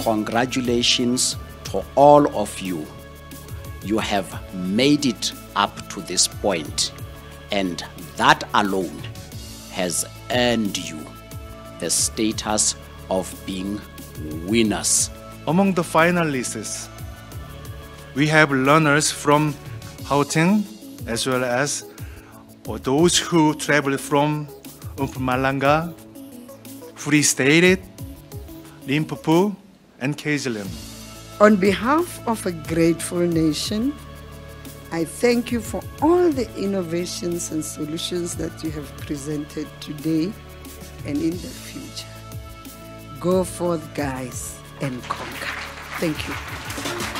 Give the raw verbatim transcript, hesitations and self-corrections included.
congratulations to all of you. You have made it up to this point, and that alone has earned you the status of being winners. Among the finalists, we have learners from Gauteng as well as those who traveled from Mpumalanga, Free State, Limpopo, and K Z N. On behalf of a grateful nation, I thank you for all the innovations and solutions that you have presented today and in the future. Go forth, guys, and conquer. Thank you.